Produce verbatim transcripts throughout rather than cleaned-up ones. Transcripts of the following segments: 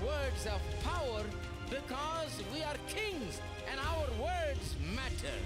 words have power because we are kings and our words matter.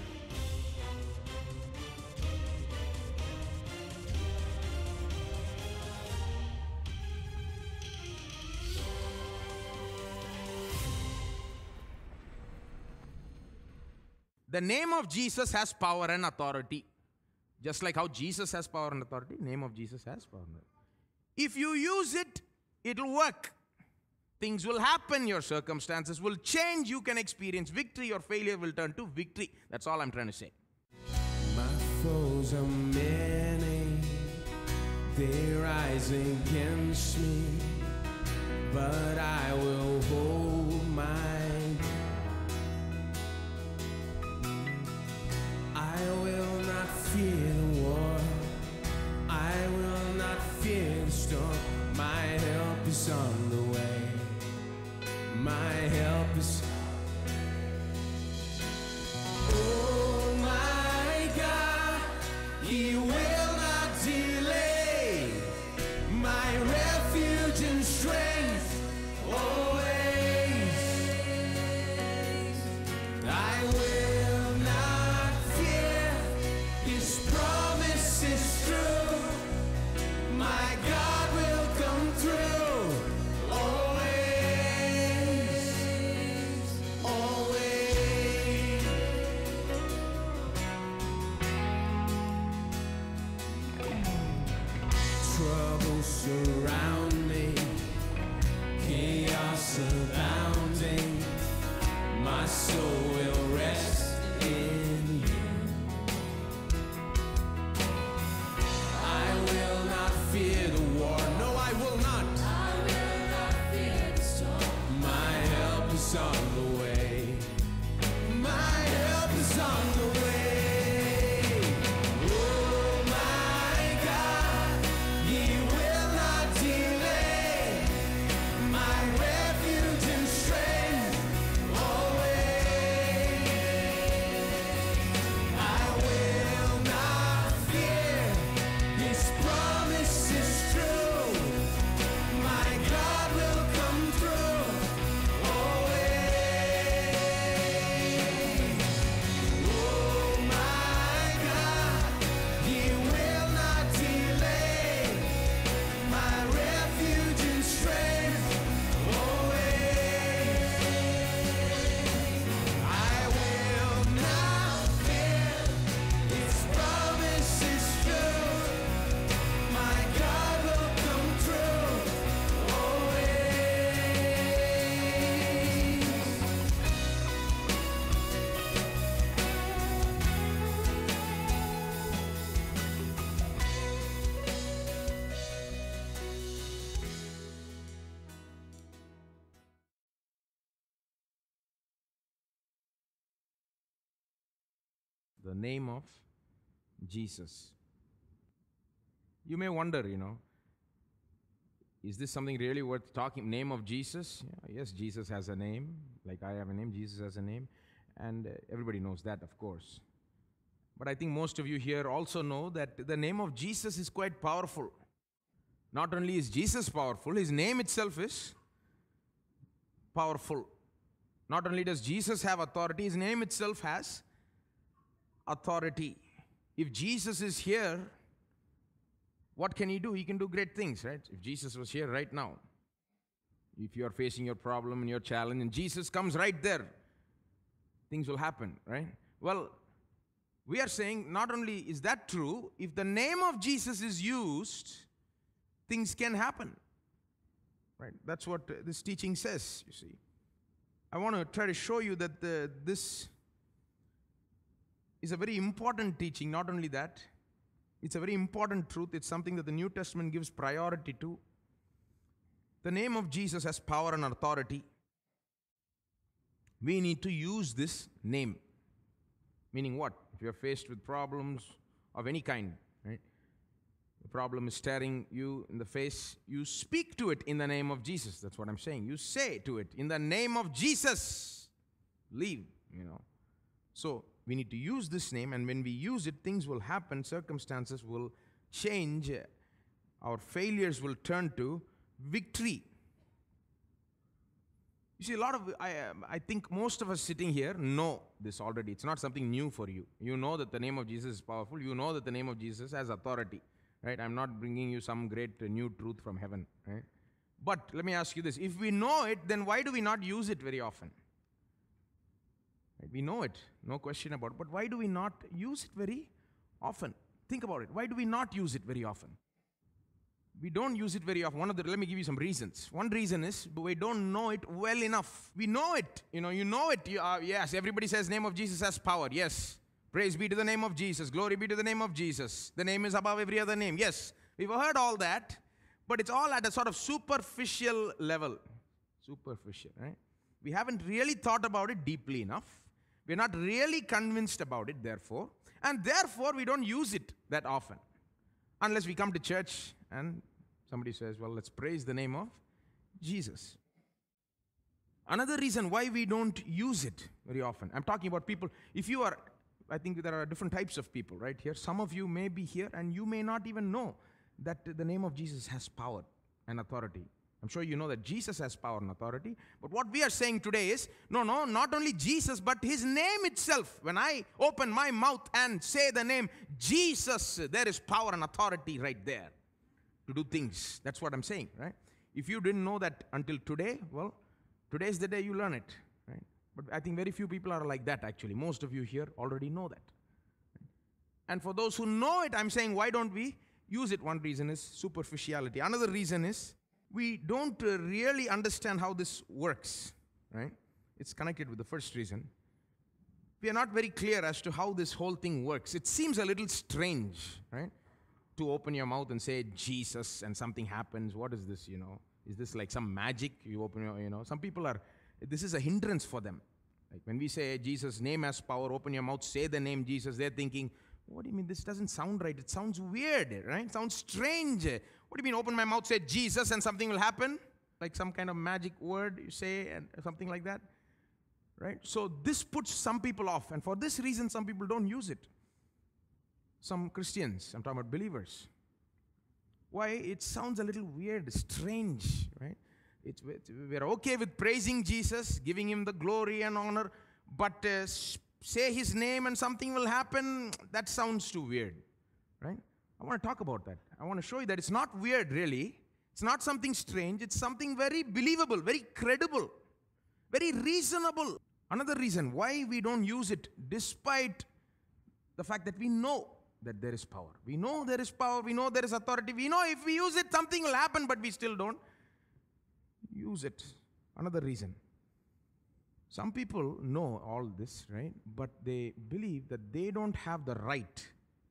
The name of Jesus has power and authority. Just like how Jesus has power and authority, name of Jesus has power and authority. If you use it, it'll work. Things will happen, your circumstances will change, you can experience victory, your failure will turn to victory. That's all I'm trying to say. My foes are many, they rise against me, but I will hold my I will not fear the war, I will not fear the storm. My help is on the way, my help is. Oh my God, He will not delay, my refuge and strength always. I will not fear, His promise is true, my God will come through always, always. Trouble surround me, chaos abounding, my soul will rest in you. I will not fear the war, no I will not. I will not fear the storm. My help is on the way, my help is on the way. Oh my God, He will not delay, my refuge and strength always. I will not fear, His promise is true, my God will come through always. Oh my God, He will not delay, my refuge and strength always. I will not fear, His promise is true, my God will come through always. The name of Jesus. You may wonder, you know, is this something really worth talking? Name of Jesus? Yeah, yes, Jesus has a name. Like I have a name, Jesus has a name. And uh, everybody knows that, of course. But I think most of you here also know that the name of Jesus is quite powerful. Not only is Jesus powerful, His name itself is powerful. Not only does Jesus have authority, His name itself has authority. If Jesus is here, what can He do? He can do great things, right? If Jesus was here right now, if you are facing your problem and your challenge and Jesus comes right there, things will happen, right? Well, we are saying not only is that true, if the name of Jesus is used, things can happen, right? That's what this teaching says, you see. I want to try to show you that the, this is a very important teaching. Not only that, it's a very important truth. It's something that the New Testament gives priority to. The name of Jesus has power and authority. We need to use this name. Meaning what? If you're faced with problems of any kind, right? The problem is staring you in the face, you speak to it in the name of Jesus. That's what I'm saying. You say to it, in the name of Jesus, leave, you know. So, we need to use this name, and when we use it, things will happen, circumstances will change, our failures will turn to victory. You see, a lot of, I, um, I think most of us sitting here know this already. It's not something new for you. You know that the name of Jesus is powerful. You know that the name of Jesus has authority, right? I'm not bringing you some great uh, new truth from heaven, right? But let me ask you this. If we know it, then why do we not use it very often? Right? We know it, no question about it. But why do we not use it very often? Think about it. Why do we not use it very often? We don't use it very often. One of the, let me give you some reasons. One reason is we don't know it well enough. We know it. You know, you know it. You, uh, yes, everybody says name of Jesus has power. Yes. Praise be to the name of Jesus. Glory be to the name of Jesus. The name is above every other name. Yes. We've heard all that, but it's all at a sort of superficial level. Superficial, right? We haven't really thought about it deeply enough. We're not really convinced about it, therefore. And therefore, we don't use it that often. Unless we come to church and somebody says, well, let's praise the name of Jesus. Another reason why we don't use it very often, I'm talking about people, if you are, I think there are different types of people right here. Some of you may be here and you may not even know that the name of Jesus has power and authority. I'm sure you know that Jesus has power and authority. But what we are saying today is, no, no, not only Jesus, but his name itself. When I open my mouth and say the name Jesus, there is power and authority right there to do things. That's what I'm saying, right? If you didn't know that until today, well, today is the day you learn it, right? But I think very few people are like that, actually. Most of you here already know that. And for those who know it, I'm saying, why don't we use it? One reason is superficiality. Another reason is we don't uh, really understand how this works, right? It's connected with the first reason. We are not very clear as to how this whole thing works. It seems a little strange, right? To open your mouth and say Jesus and something happens. What is this, you know? Is this like some magic? You open your, you know, some people are, this is a hindrance for them. Like when we say Jesus' name has power, open your mouth, say the name Jesus, they're thinking, what do you mean? This doesn't sound right. It sounds weird, right? It sounds strange. What do you mean open my mouth, say Jesus and something will happen? Like some kind of magic word you say and something like that, right? So this puts some people off. And for this reason, some people don't use it. Some Christians, I'm talking about believers. Why? It sounds a little weird, strange, right? It's, we're okay with praising Jesus, giving him the glory and honor, but uh, say his name and something will happen, that sounds too weird, right? I want to talk about that. I want to show you that it's not weird, really. It's not something strange. It's something very believable, very credible, very reasonable. Another reason why we don't use it, despite the fact that we know that there is power. We know there is power. We know there is authority. We know if we use it, something will happen, but we still don't use it. Another reason. Some people know all this, right? But they believe that they don't have the right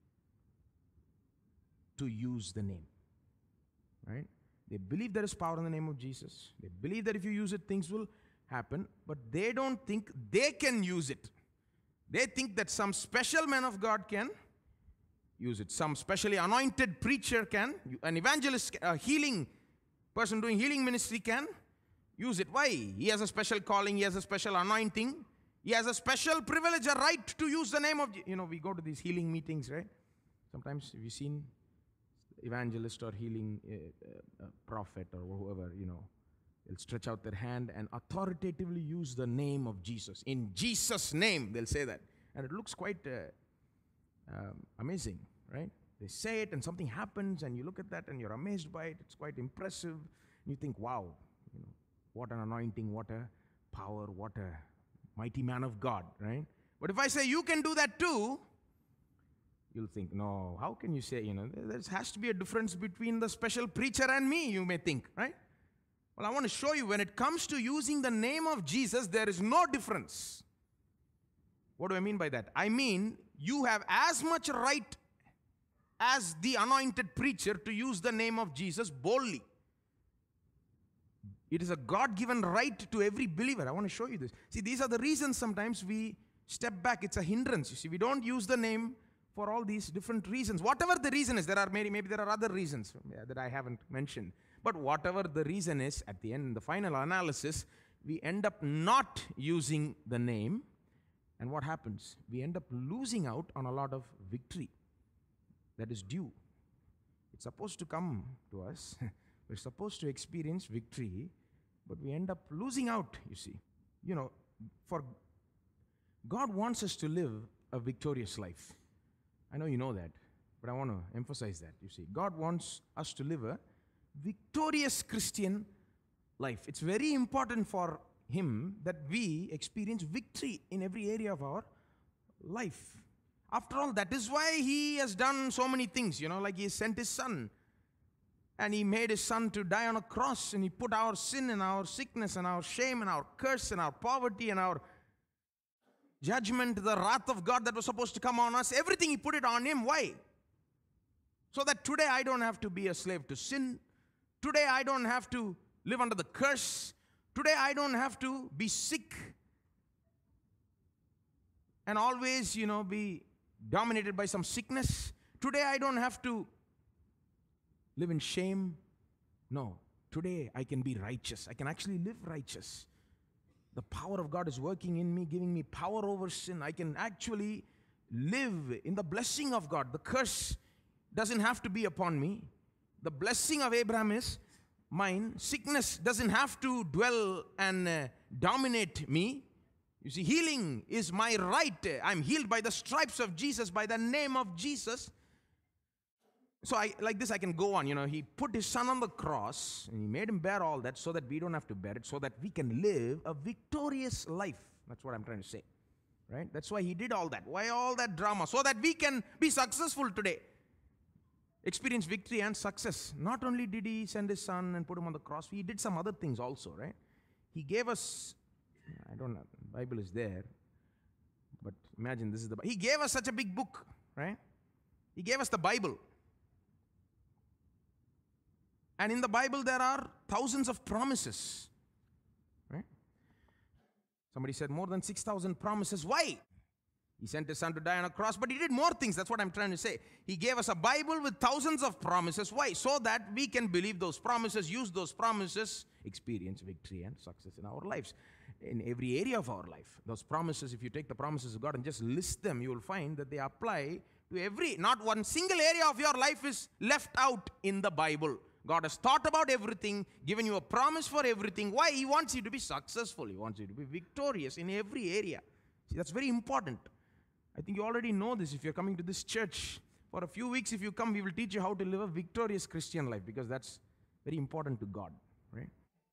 to use the name, right? They believe there is power in the name of Jesus. They believe that if you use it, things will happen, but they don't think they can use it. They think that some special man of God can use it. Some specially anointed preacher can, an evangelist, a healing person doing healing ministry can use it. Why? He has a special calling. He has a special anointing. He has a special privilege, a right to use the name of, you know, we go to these healing meetings, right? Sometimes have you seen evangelist or healing uh, uh, prophet or whoever, you know, they'll stretch out their hand and authoritatively use the name of Jesus. In Jesus' name, they'll say that. And it looks quite uh, um, amazing, right? They say it and something happens and you look at that and you're amazed by it. It's quite impressive. And you think, wow, you know, what an anointing, what a power, what a mighty man of God, right? But if I say you can do that too, you'll think, no, how can you say, you know, there has to be a difference between the special preacher and me, you may think, right? Well, I want to show you when it comes to using the name of Jesus, there is no difference. What do I mean by that? I mean, you have as much right as the anointed preacher to use the name of Jesus boldly. It is a God-given right to every believer. I want to show you this. See, these are the reasons sometimes we step back. It's a hindrance. You see, we don't use the name for all these different reasons. Whatever the reason is, there are maybe, maybe there are other reasons that I haven't mentioned. But whatever the reason is, at the end, in the final analysis, we end up not using the name. And what happens? We end up losing out on a lot of victory that is due. It's supposed to come to us. We're supposed to experience victory But we end up losing out, you see. You know, for God wants us to live a victorious life. I know you know that, but I want to emphasize that, you see. God wants us to live a victorious Christian life. It's very important for Him that we experience victory in every area of our life. After all, that is why He has done so many things, you know, like He sent His Son. And He made His Son to die on a cross, and He put our sin and our sickness and our shame and our curse and our poverty and our judgment, the wrath of God that was supposed to come on us, everything He put it on Him. Why? So that today I don't have to be a slave to sin. Today I don't have to live under the curse. Today I don't have to be sick and always, you know, be dominated by some sickness. Today I don't have to live in shame. No. Today I can be righteous. I can actually live righteous. The power of God is working in me, giving me power over sin. I can actually live in the blessing of God. The curse doesn't have to be upon me. The blessing of Abraham is mine. Sickness doesn't have to dwell and uh, dominate me. You see, healing is my right. I'm healed by the stripes of Jesus, by the name of Jesus. So I, like this, I can go on. You know, He put His Son on the cross, and He made Him bear all that so that we don't have to bear it, so that we can live a victorious life. That's what I'm trying to say, right? That's why He did all that. Why all that drama? So that we can be successful today. Experience victory and success. Not only did He send His Son and put Him on the cross, He did some other things also, right? He gave us, I don't know, the Bible is there, but imagine this is the Bible. He gave us such a big book, right? He gave us the Bible. And in the Bible there are thousands of promises, right? Somebody said more than six thousand promises. Why? He sent His Son to die on a cross, but He did more things. That's what I'm trying to say. He gave us a Bible with thousands of promises. Why? So that we can believe those promises, use those promises, experience victory and success in our lives, in every area of our life. Those promises, if you take the promises of God and just list them, you will find that they apply to every, not one single area of your life is left out in the Bible. God has thought about everything, given you a promise for everything. Why? He wants you to be successful. He wants you to be victorious in every area. See, that's very important. I think you already know this if you're coming to this church. For a few weeks, if you come, we will teach you how to live a victorious Christian life, because that's very important to God, right?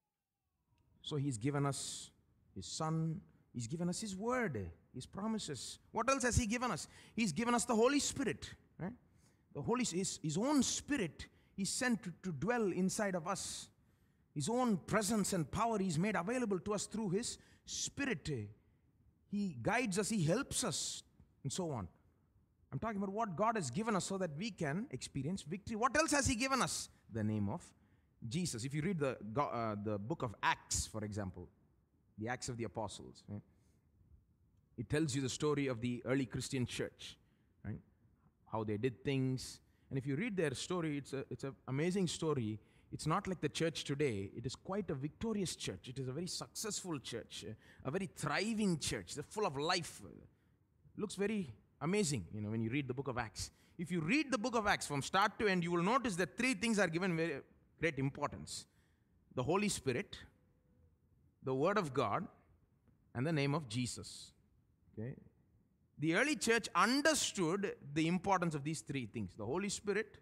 So He's given us His Son. He's given us His Word, His promises. What else has He given us? He's given us the Holy Spirit, right? The Holy, His, His own Spirit He sent to, to dwell inside of us. His own presence and power He's made available to us through His Spirit. He guides us, He helps us, and so on. I'm talking about what God has given us so that we can experience victory. What else has He given us? The name of Jesus. If you read the, uh, the book of Acts, for example, the Acts of the Apostles, right? It tells you the story of the early Christian church, right? How they did things. And if you read their story, it's a, it's an amazing story. It's not like the church today. It is quite a victorious church. It is a very successful church, a very thriving church. They're full of life. Looks very amazing, you know, when you read the book of Acts. If you read the book of Acts from start to end, you will notice that three things are given very great importance. The Holy Spirit, the Word of God, and the name of Jesus. Okay? The early church understood the importance of these three things. The Holy Spirit,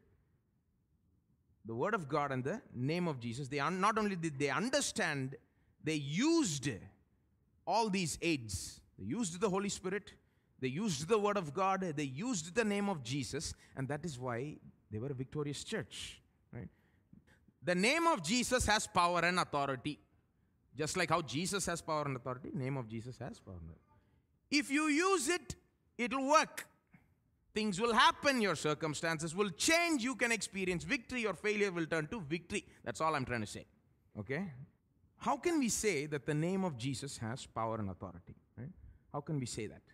the Word of God, and the name of Jesus. They un- not only did they understand, they used all these aids. They used the Holy Spirit, they used the Word of God, they used the name of Jesus, and that is why they were a victorious church. Right? The name of Jesus has power and authority. Just like how Jesus has power and authority, name of Jesus has power and authority. If you use it, it'll work. Things will happen, your circumstances will change, you can experience victory, your failure will turn to victory. That's all I'm trying to say. Okay? How can we say that the name of Jesus has power and authority? Right? How can we say that?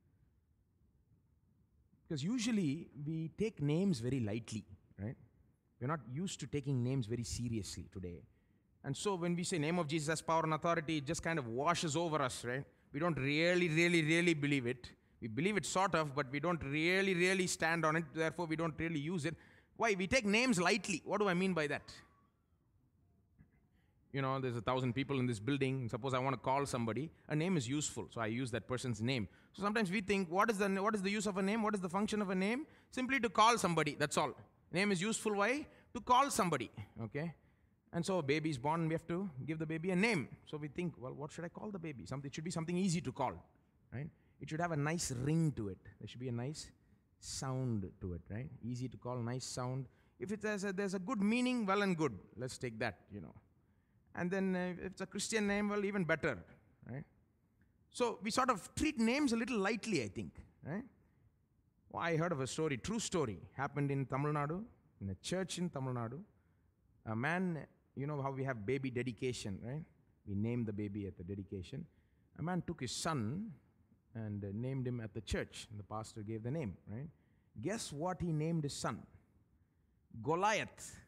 Because usually we take names very lightly, right? We're not used to taking names very seriously today. And so when we say name of Jesus has power and authority, it just kind of washes over us, right? We don't really, really, really believe it. We believe it sort of, but we don't really, really stand on it. Therefore, we don't really use it. Why? We take names lightly. What do I mean by that? you know, there's a thousand people in this building. Suppose I want to call somebody. A name is useful, so I use that person's name. So sometimes we think, what is the what is the use of a name? What is the function of a name? Simply to call somebody. That's all. Name is useful. Why? To call somebody. Okay. And so a baby is born. We have to give the baby a name. So we think, well, what should I call the baby? Something. It should be something easy to call, right? It should have a nice ring to it. There should be a nice sound to it, right? Easy to call, nice sound. If it has a, there's a good meaning, well and good. Let's take that, you know. And then uh, if it's a Christian name, well, even better, right? So we sort of treat names a little lightly, I think, right? Well, I heard of a story, true story, happened in Tamil Nadu, in a church in Tamil Nadu. A man, you know how we have baby dedication, right? We name the baby at the dedication. A man took his son and uh, named him at the church. And the pastor gave the name, right? Guess what he named his son? Goliath.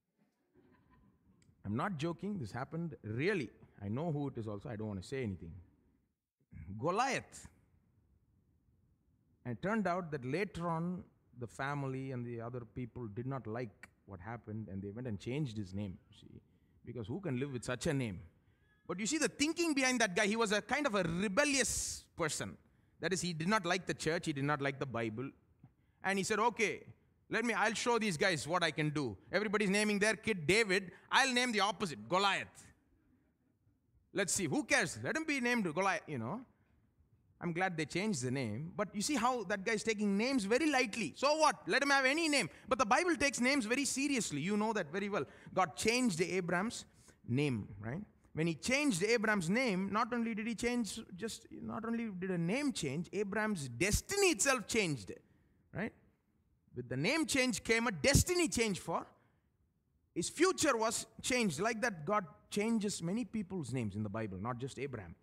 I'm not joking. This happened really. I know who it is also. I don't want to say anything. Goliath. And it turned out that later on, the family and the other people did not like what happened, and they went and changed his name, see, because who can live with such a name? But you see the thinking behind that guy. He was a kind of a rebellious person. That is, he did not like the church, he did not like the Bible. And he said, okay, let me, I'll show these guys what I can do. Everybody's naming their kid David. I'll name the opposite, Goliath. Let's see, who cares? Let him be named Goliath, you know. I'm glad they changed the name. But you see how that guy's taking names very lightly. So what? Let him have any name. But the Bible takes names very seriously. You know that very well. God changed Abraham's name, right? When he changed Abraham's name, not only did he change, just not only did a name change, Abraham's destiny itself changed, right? With the name change came a destiny change for his future was changed. Like that, God changes many people's names in the Bible, not just Abraham.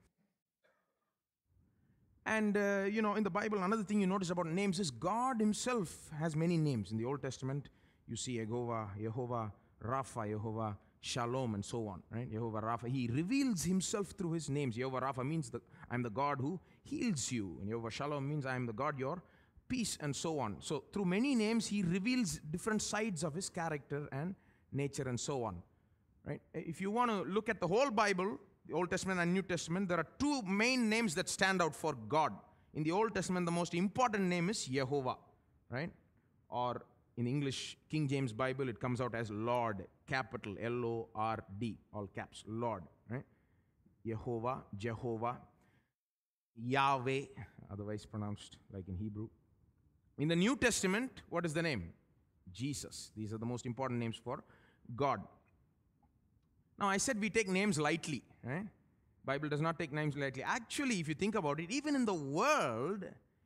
And, uh, you know, in the Bible, another thing you notice about names is God himself has many names. In the Old Testament, you see Jehovah, Jehovah, Rapha, Jehovah, Shalom, and so on, right? Jehovah Rapha. He reveals himself through his names. Jehovah Rapha means that I'm the God who heals you. And Jehovah Shalom means I am the God, your peace, and so on. So through many names, he reveals different sides of his character and nature and so on, right? If you want to look at the whole Bible, the Old Testament and New Testament, there are two main names that stand out for God. In the Old Testament, the most important name is Jehovah, right? Or in English, King James Bible, it comes out as Lord, capital L O R D, all caps, Lord, right? Jehovah, Jehovah, Yahweh, otherwise pronounced like in Hebrew. In the New Testament, what is the name? Jesus. These are the most important names for God. Now, I said we take names lightly, right? Bible does not take names lightly. Actually, if you think about it, even in the world,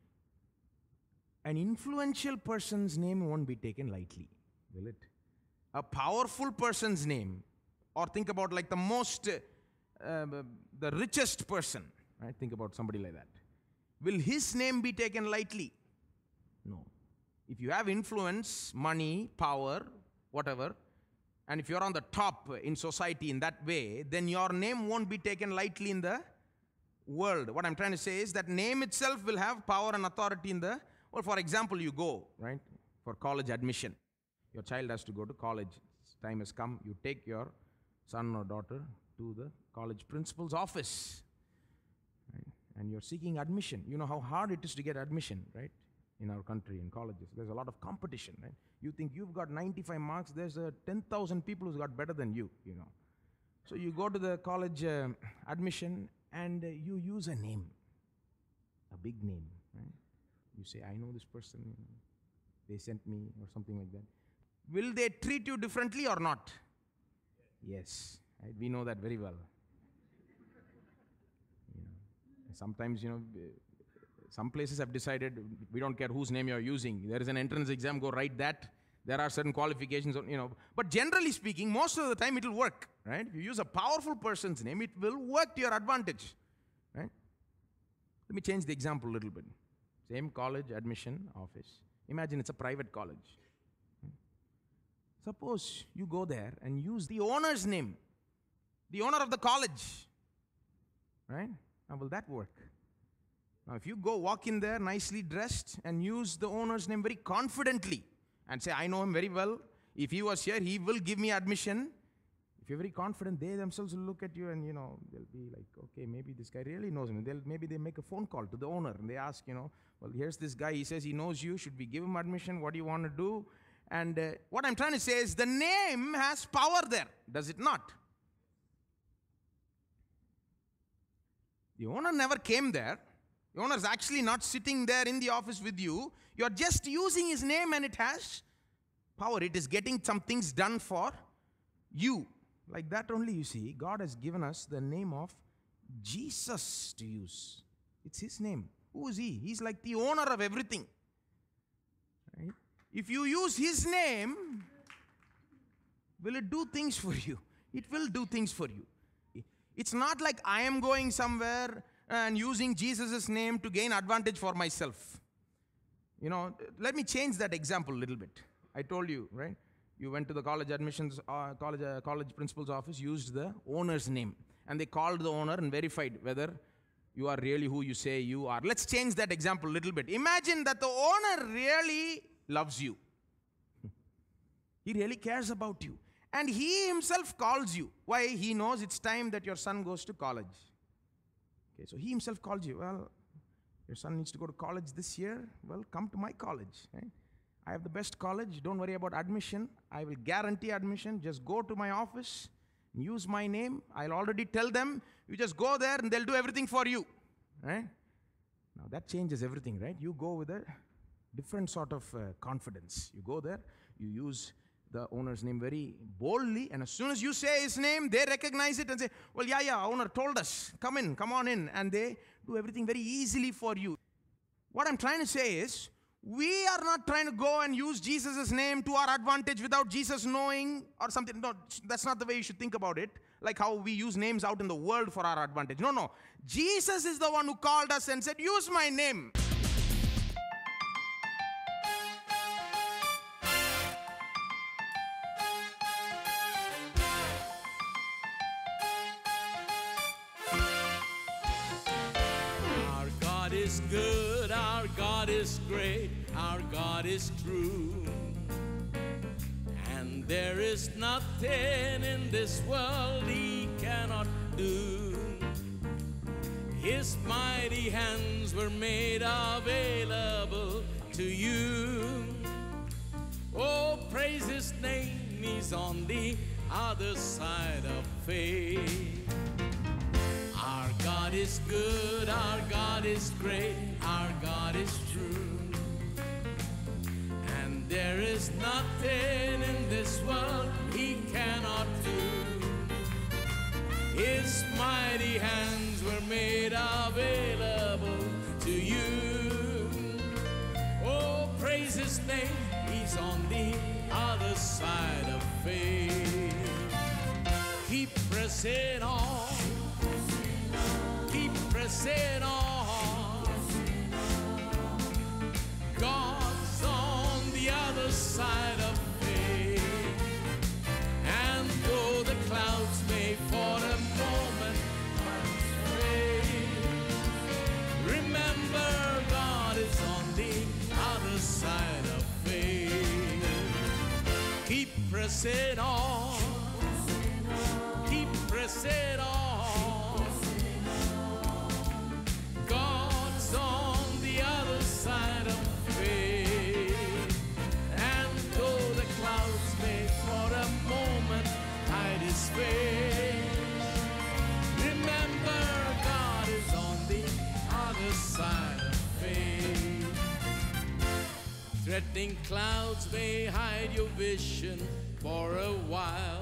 an influential person's name won't be taken lightly, will it? A powerful person's name, or think about like the most, uh, the richest person, right? Think about somebody like that. Will his name be taken lightly? No. If you have influence, money, power, whatever, and if you're on the top in society in that way, then your name won't be taken lightly in the world. What I'm trying to say is that name itself will have power and authority in the, well, for example, you go, right, for college admission. Your child has to go to college. Time has come. You take your son or daughter to the college principal's office, right? And you're seeking admission. You know how hard it is to get admission, right? In our country, in colleges. There's a lot of competition, right? You think you've got ninety-five marks, there's uh, ten thousand people who's got better than you, you know. So you go to the college uh, admission and uh, you use a name, a big name, right? You say, I know this person, you know, they sent me, or something like that. Will they treat you differently or not? Yes, right? We know that very well. You know, sometimes, you know, some places have decided, we don't care whose name you're using. There is an entrance exam, go write that. There are certain qualifications, you know. But generally speaking, most of the time it will work, right? If you use a powerful person's name, it will work to your advantage, right? Let me change the example a little bit. Same college, admission, office. Imagine it's a private college. Suppose you go there and use the owner's name, the owner of the college, right? How will that work? Now, if you go walk in there nicely dressed and use the owner's name very confidently and say, I know him very well. If he was here, he will give me admission. If you're very confident, they themselves will look at you and, you know, they'll be like, okay, maybe this guy really knows me. They'll, maybe they make a phone call to the owner and they ask, you know, well, here's this guy. He says he knows you. Should we give him admission? What do you want to do? And uh, what I'm trying to say is the name has power there. Does it not? The owner never came there. The owner is actually not sitting there in the office with you. You're just using his name and it has power. It is getting some things done for you. Like that only, you see, God has given us the name of Jesus to use. It's his name. Who is he? He's like the owner of everything. Right? If you use his name, will it do things for you? It will do things for you. It's not like I am going somewhere and using Jesus' name to gain advantage for myself. You know, let me change that example a little bit. I told you, right? You went to the college admissions, uh, college, uh, college principal's office, used the owner's name. And they called the owner and verified whether you are really who you say you are. Let's change that example a little bit. Imagine that the owner really loves you. He really cares about you. And he himself calls you. Why? He knows it's time that your son goes to college. Okay, so he himself calls you. Well, your son needs to go to college this year. Well, come to my college. Right? I have the best college. Don't worry about admission. I will guarantee admission. Just go to my office. Use my name. I'll already tell them. You just go there and they'll do everything for you. Right? Now that changes everything, right? You go with a different sort of uh, confidence. You go there. You use the owner's name very boldly. And as soon as you say his name, they recognize it and say, well, yeah, yeah, owner told us. Come in, come on in. And they do everything very easily for you. What I'm trying to say is, we are not trying to go and use Jesus' name to our advantage without Jesus knowing or something. No, that's not the way you should think about it. Like how we use names out in the world for our advantage. No, no. Jesus is the one who called us and said, use my name. Our God is good, our God is great, our God is true. And there is nothing in this world he cannot do. His mighty hands were made available to you. Oh, praise his name, he's on the other side of faith. Our God is good, our God is great, our God is true. And there is nothing in this world he cannot do. His mighty hands were made available to you. Oh, praise his name, he's on the other side of faith. Keep pressing on. Keep pressing on. God's on the other side of faith. And though the clouds may for a moment fade, remember God is on the other side of faith. Keep pressing on. Keep pressing on. God's on the other side of faith. And though the clouds may for a moment hide his face, remember God is on the other side of faith. Threatening clouds may hide your vision for a while.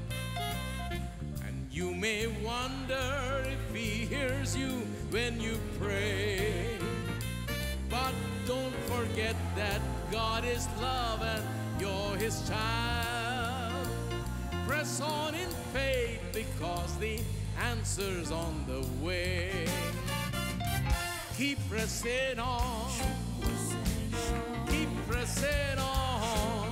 You may wonder if he hears you when you pray. But don't forget that God is love and you're his child. Press on in faith because the answer's on the way. Keep pressing on. Keep pressing on.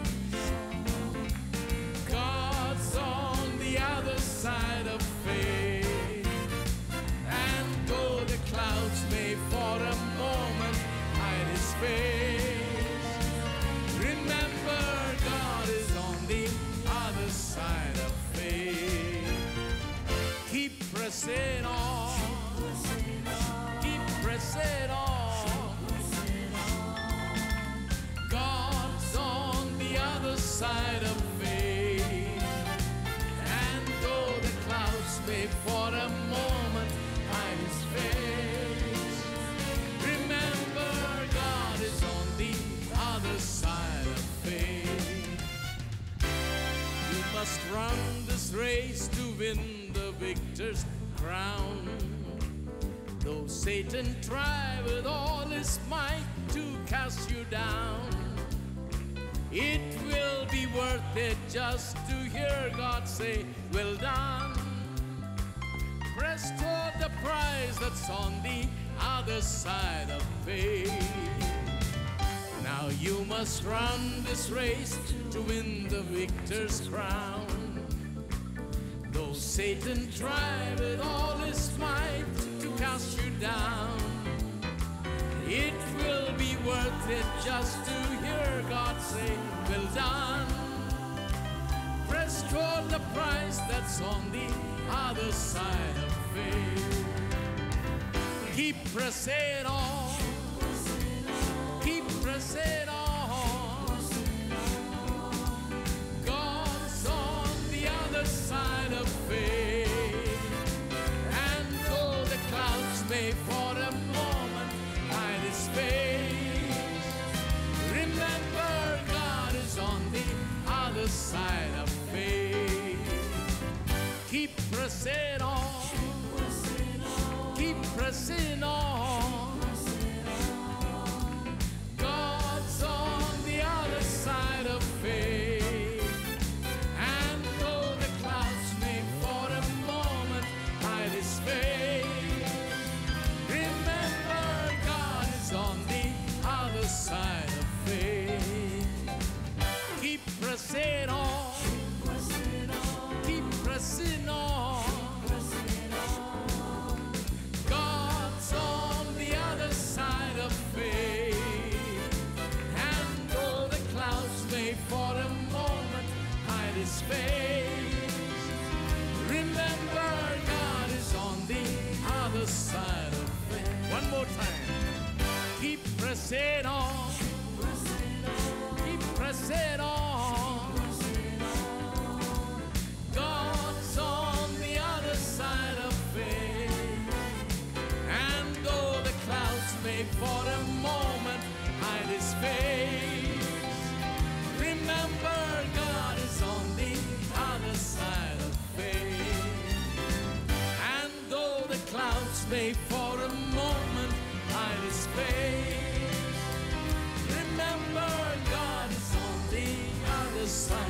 God's on the other side of faith. And though the clouds may for a moment hide his face, remember God is on the other side of faith. it on. God's on the other side of faith. And though the clouds may for a moment hide his face, remember God is on the other side of faith. You must run this race to win the victor's crown. Though Satan try with all his might to cast you down, it will be worth it just to hear God say, well done. Press toward the prize that's on the other side of faith. Now you must run this race to win the victor's crown. Though Satan try with all his might to cast you down, it will be worth it just to hear God say, well done. Press toward the prize that's on the other side of faith. Keep pressing on. Keep pressing on. God's on the other side of faith. And though the clouds may for a moment hide his face, remember God is on the other side of faith. Keep pressing on. Keep pressing on. God's on the other side of faith. And though the clouds may for a moment hide his face, remember God is on the other side of faith. Keep pressing on. Keep pressing on. God's on the other side of faith. And though the clouds may for a moment hide his face, remember God is on the other side of faith. One more time. Keep pressing on. Keep pressing on. God's on the other side of faith. And though the clouds may for a moment hide his face, remember God is on the other side of faith. And though the clouds may for a moment hide his face, remember God is on the other side.